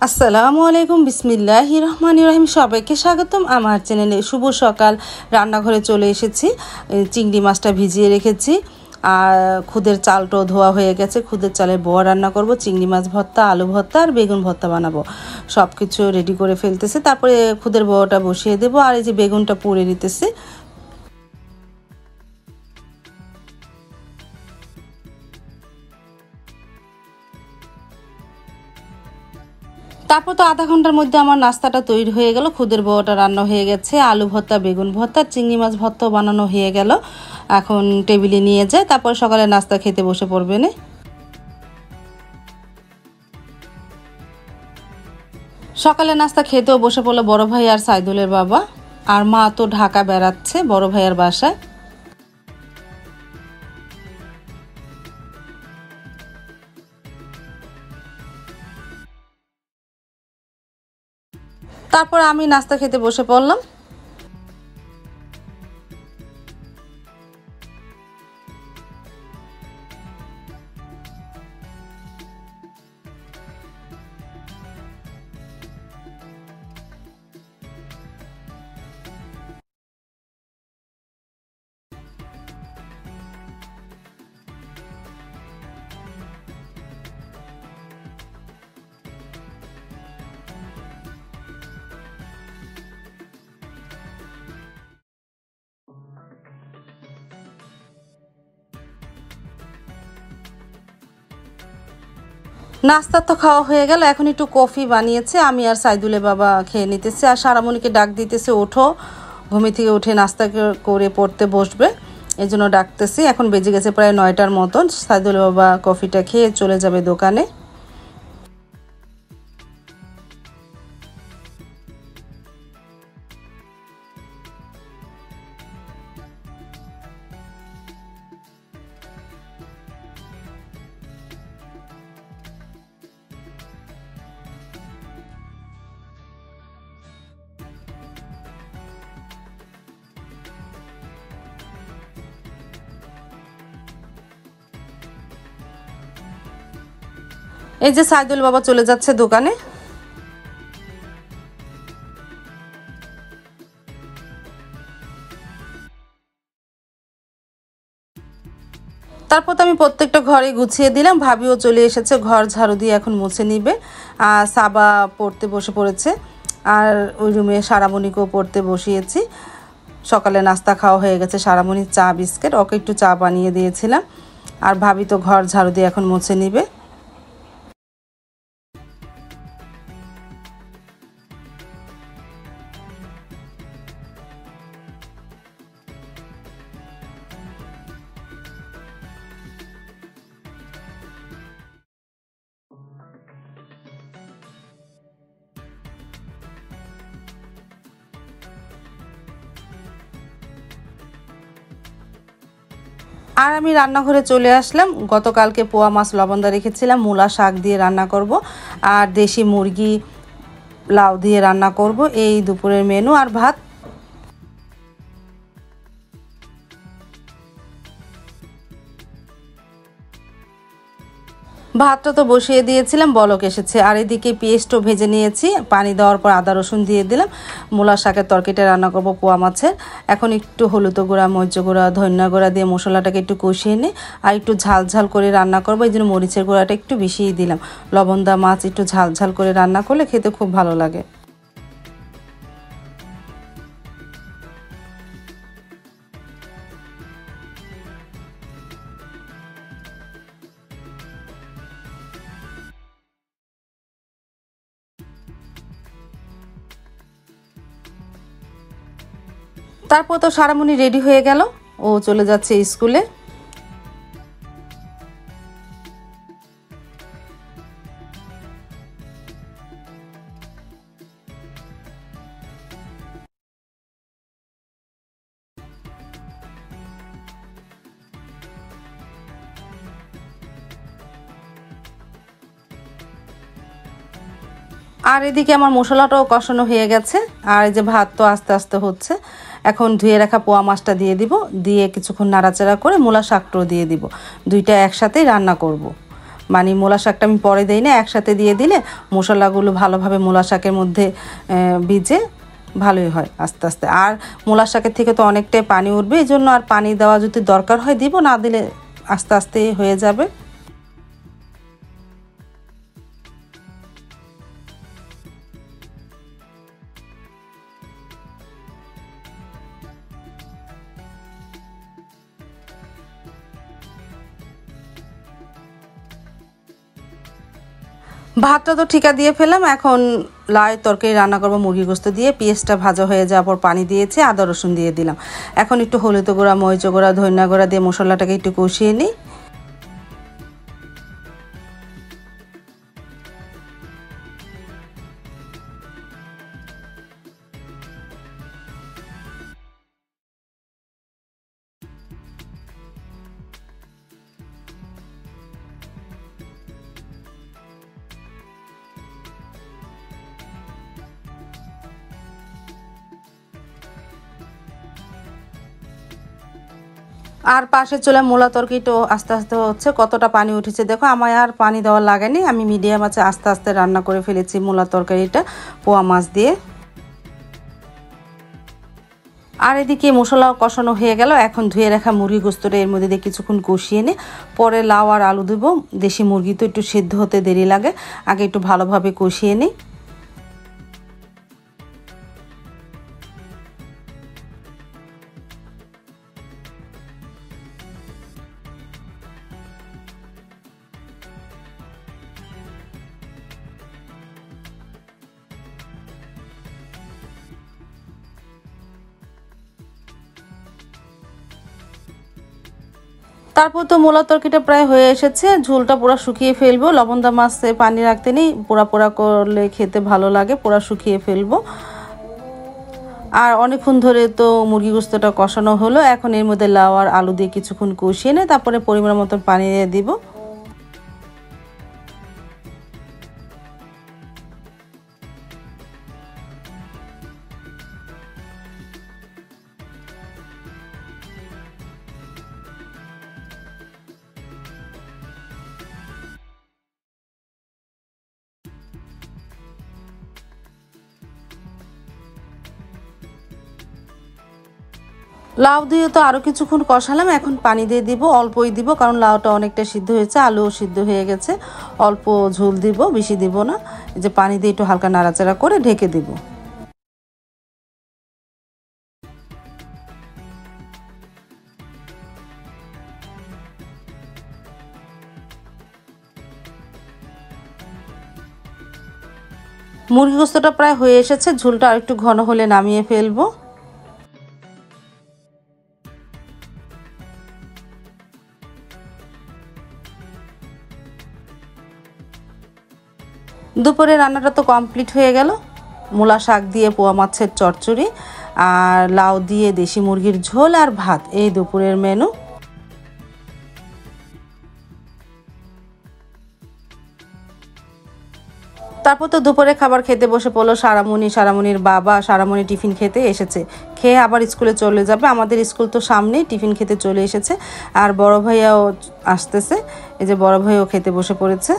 আসসালামু আলাইকুম বিসমিল্লাহির রহমানির রহিম। সবাইকে স্বাগতম আমার চ্যানেলে। শুভ সকাল। রান্নাঘরে চলে এসেছি। চিংড়ি মাছটা ভিজিয়ে রেখেছি আর খুদের চালটাও ধোয়া হয়ে গেছে। খুদের চালের বড়া রান্না করব, চিংড়ি মাছ ভর্তা, আলু ভর্তা আর বেগুন ভর্তা বানাবো। সব কিছু রেডি করে ফেলতেছে, তারপরে খুদের বড়াটা বসিয়ে দেবো আর এই যে বেগুনটা পুড়ে নিতেছি। তারপর তো আধা ঘন্টার মধ্যে আমার নাস্তাটা তৈরি হয়ে গেল। খুদের বড়াটা রান্না হয়ে গেছে, আলু ভর্তা, বেগুন ভর্তা, চিংড়ি মাছ ভর্তাও বানানো হয়ে গেল। এখন টেবিলে নিয়ে যায়, তারপর সকালে নাস্তা খেতে বসে পড়বে না। সকালে নাস্তা খেতেও বসে পড়লো বড় ভাই আর সাইদুলের বাবা। আর মা তো ঢাকা বেড়াচ্ছে বড় ভাইয়ের বাসায়। তারপর আমি নাস্তা খেতে বসে পড়লাম। নাস্তা তো খাওয়া হয়ে গেল, এখন একটু কফি বানিয়েছে, আমি আর সাইদুলের বাবা খেয়ে নিতেছে। আর সারামণিকে ডাক দিতেছে, ওঠো, ঘুমি থেকে উঠে নাস্তা করে পড়তে বসবে, এই জন্য ডাকতেছি। এখন বেজে গেছে প্রায় 9টার মতন। সাইদুলের বাবা কফিটা খেয়ে চলে যাবে দোকানে। এই যে সাইদুল বাবা চলে যাচ্ছে দোকানে। তারপর তো আমি প্রত্যেকটা ঘরে গুছিয়ে দিলাম। ভাবিও চলে এসেছে, ঘর ঝাড়ু দিয়ে এখন মুছে নিবে। আর সাবা পড়তে বসে পড়েছে, আর ওই রুমে সারামণিকেও পড়তে বসিয়েছি। সকালে নাস্তা খাওয়া হয়ে গেছে, সারামণির চা বিস্কিট, ওকে একটু চা বানিয়ে দিয়েছিলাম। আর ভাবি তো ঘর ঝাড়ু দিয়ে এখন মুছে নিবে। আর আমি রান্নাঘরে চলে আসলাম। গতকালকে পোয়া মাছ লবণদা রেখেছিলাম, মূলা শাক দিয়ে রান্না করব আর দেশি মুরগি লাউ দিয়ে রান্না করব, এই দুপুরের মেনু। আর ভাত। ভাতটা তো বসিয়ে দিয়েছিলাম, বলক এসেছে। আর এদিকে পেস্টও ভেজে নিয়েছি, পানি দেওয়ার পর আদা রসুন দিয়ে দিলাম। মূলা শাকের তরকারিটা রান্না করব পোয়া মাছের। এখন একটু হলুদ গুঁড়া, মরিচ গুঁড়া, ধনিয়া গুঁড়া দিয়ে মশলাটাকে একটু কষিয়ে নিই আর একটু ঝাল ঝাল করে রান্না করব। এই জন্য মরিচের গুঁড়াটা একটু বেশিই দিলাম। লবণদা মাছ একটু ঝাল ঝাল করে রান্না করলে খেতে খুব ভালো লাগে। তারপর তো সারামণি রেডি হয়ে গেল, ও চলে যাচ্ছে স্কুলে। আর এদিকে আমার মশলাটাও কষানো হয়ে গেছে। আর এই যে ভাত তো আস্তে আস্তে হচ্ছে। এখন ধুয়ে রাখা পোয়া মাছটা দিয়ে দিব, দিয়ে কিছুক্ষণ নাড়াচাড়া করে মূলা শাকটাও দিয়ে দিব। দুইটা একসাথেই রান্না করব। মানে মূলা শাকটা আমি পরে দেই না, একসাথে দিয়ে দিলে মশলাগুলো ভালোভাবে মূলা শাকের মধ্যে ভিজে ভালোই হয় আস্তে আস্তে। আর মূলা শাকের থেকে তো অনেকটাই পানি উঠবে, এই জন্য আর পানি দেওয়া যদি দরকার হয় দিব, না দিলে আস্তে আস্তে হয়ে যাবে। ভাতটা তো ঠিকা দিয়ে ফেলাম, এখন লাউ তরকারি রান্না করবো মুরগি গোস্ত দিয়ে। পেঁয়াজটা ভাজা হয়ে যাওয়ার পর পানি দিয়েছি, আদা রসুন দিয়ে দিলাম। এখন একটু হলুদ গুঁড়া, মরিচ গুঁড়া, ধনিয়া গুঁড়া দিয়ে মশলাটাকে একটু কষিয়ে নিই। আর পাশে চলে মূলা তরকারিটাও আস্তে আস্তে হচ্ছে। কতটা পানি উঠেছে দেখো, আমায় আর পানি দেওয়া লাগেনি, আমি মিডিয়াম আছে আস্তে আস্তে রান্না করে ফেলেছি মূলা তরকারিটা পোয়া মাছ দিয়ে। আর এদিকে মশলা কষানো হয়ে গেল, এখন ধুয়ে রাখা মুরগি গোস্তটা এর মধ্যে দিয়ে কিছুক্ষণ কষিয়ে নিয়ে পরে লাউ আর আলু দেবো। দেশি মুরগি তো একটু সেদ্ধ হতে দেরি লাগে, আগে একটু ভালোভাবে কষিয়ে নিই। তারপর তো মূলা তরকারিটা প্রায় হয়ে এসেছে, ঝোলটা পুরো শুকিয়ে ফেলবো। লবণদা মাছে পানি রাখতে নেই, পোড়া পোড়া করলে খেতে ভালো লাগে, পুরো শুকিয়ে ফেলবো। আর অনেকক্ষণ ধরে তো মুরগি গোস্তটা কষানো হলো, এখন এর মধ্যে লাউ আর আলু দিয়ে কিছুক্ষণ কষিয়ে নিয়ে তারপরে পরিমাণ মতন পানি দিয়ে দিব। লাউ দিয়ে তো আরও কিছুক্ষণ কষালাম, এখন পানি দিয়ে দিব, অল্পই দিব কারণ লাউটা অনেকটা সিদ্ধ হয়েছে, আলুও সিদ্ধ হয়ে গেছে। অল্প ঝোল দিব, বেশি দিব না। এই যে পানি দিয়ে একটু হালকা নাড়াচাড়া করে ঢেকে দিব। মুরগি গোস্তটা প্রায় হয়ে এসেছে, ঝোলটা আর একটু ঘন হলে নামিয়ে ফেলবো। দুপুরে রান্নাটা তো কমপ্লিট হয়ে গেল। মূলা শাক দিয়ে পোয়া মাছের চচ্চড়ি আর লাউ দিয়ে দেশি মুরগির ঝোল আর ভাত, এই দুপুরের মেনু। তারপর তো দুপুরে খাবার খেতে বসে পড়লো সারামণি, সারামণির বাবা। সারামণি টিফিন খেতে এসেছে, খেয়ে আবার স্কুলে চলে যাবে। আমাদের স্কুল তো সামনেই, টিফিন খেতে চলে এসেছে। আর বড় ভাইয়াও আসতেছে, এই যে বড় ভাইও খেতে বসে পড়েছে।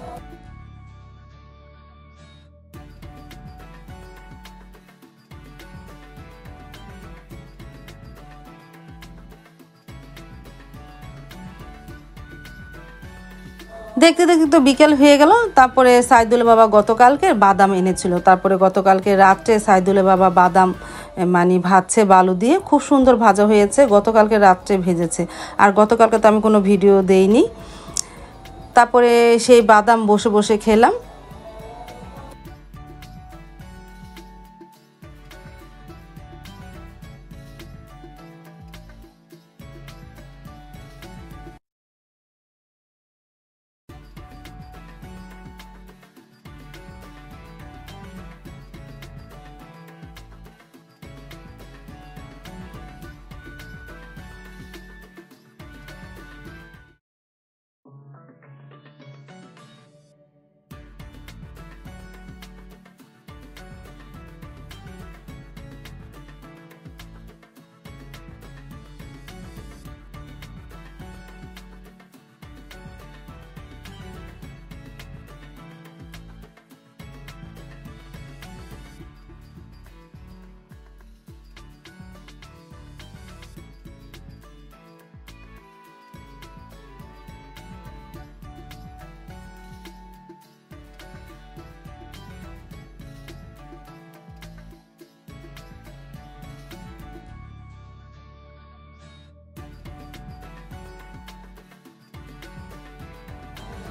দেখতে দেখতে তো বিকেল হয়ে গেল। তারপরে সাইদুলের বাবা গতকালকে বাদাম এনেছিল, তারপরে গতকালকে রাত্রে সাইদুলের বাবা বাদাম মানে ভাজছে বালু দিয়ে, খুব সুন্দর ভাজা হয়েছে, গতকালকে রাত্রে ভেজেছে। আর গতকালকে তো আমি কোনো ভিডিও দেইনি। তারপরে সেই বাদাম বসে বসে খেলাম।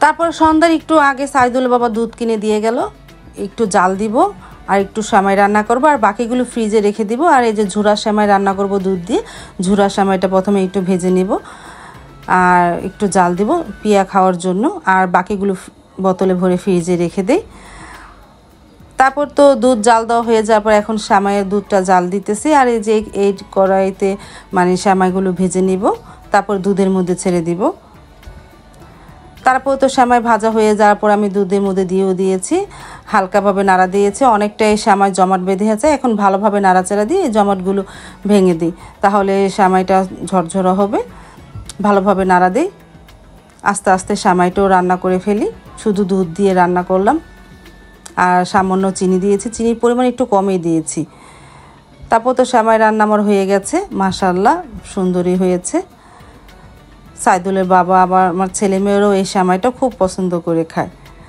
তারপর সন্ধ্যার একটু আগে সাইদুল বাবা দুধ কিনে দিয়ে গেল, একটু জাল দিব আর একটু সেমাই রান্না করব আর বাকিগুলো ফ্রিজে রেখে দিব। আর এই যে ঝুরা সেমাই রান্না করব দুধ দিয়ে, ঝুরা সেমাইটা প্রথমে একটু ভেজে নিব আর একটু জাল দিব পিয়া খাওয়ার জন্য, আর বাকিগুলো বোতলে ভরে ফ্রিজে রেখে দেই। তারপর তো দুধ জাল দেওয়া হয়ে যাওয়ার পর এখন সেমাইয়ের দুধটা জাল দিতেছি, আর এই যে এই কড়াইতে মানে সেমাইগুলো ভেজে নিব, তারপর দুধের মধ্যে ছেড়ে দিব। তারপর তো সেমাই ভাজা হয়ে যাওয়ার পর আমি দুধের মধ্যে দিয়েও দিয়েছি, হালকাভাবে নাড়া দিয়েছি। অনেকটাই সেমাই জমাট বেঁধে আছে, এখন ভালোভাবে নাড়াচাড়া দিয়ে এই জমাটগুলো ভেঙে দিই, তাহলে সেমাইটা ঝরঝরা হবে। ভালোভাবে নাড়া দিই, আস্তে আস্তে সেমাইটাও রান্না করে ফেলি। শুধু দুধ দিয়ে রান্না করলাম আর সামান্য চিনি দিয়েছি, চিনির পরিমাণ একটু কমই দিয়েছি। তারপর তো সেমাই রান্না আমার হয়ে গেছে, মাশাআল্লাহ সুন্দরই হয়েছে। সাইদুলের বাবা আবার আমার ছেলে মেয়েরও এই সেমাইটা খুব পছন্দ করে খায়।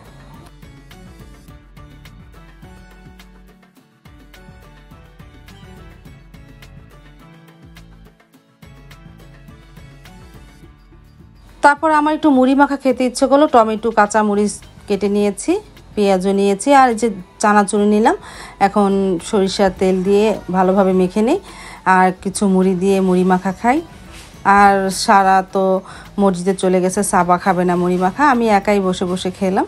তারপর আমার একটু মুড়ি মাখা খেতে ইচ্ছে করলো, টমেটো কাঁচা মরিচ কেটে নিয়েছি, পেঁয়াজও নিয়েছি আর যে চানাচুর নিলাম। এখন সরিষার তেল দিয়ে ভালোভাবে মেখে নিই আর কিছু মুড়ি দিয়ে মুড়ি মাখা খাই। আর সারা তো মসজিদে চলে গেছে, সাবা খাবে না মুড়ি মাখা, আমি একাই বসে বসে খেলাম।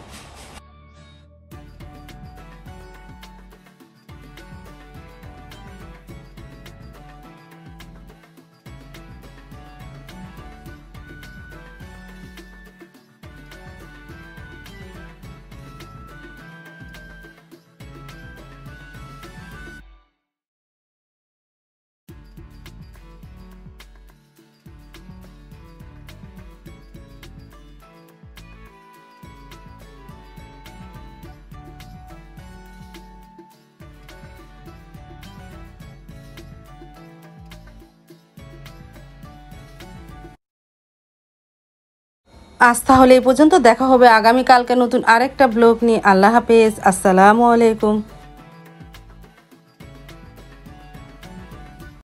আজ তাহলে এই পর্যন্ত, দেখা হবে আগামীকালকে নতুন আরেকটা ব্লগ নিয়ে। আল্লাহ হাফেজ, আসসালামু আলাইকুম।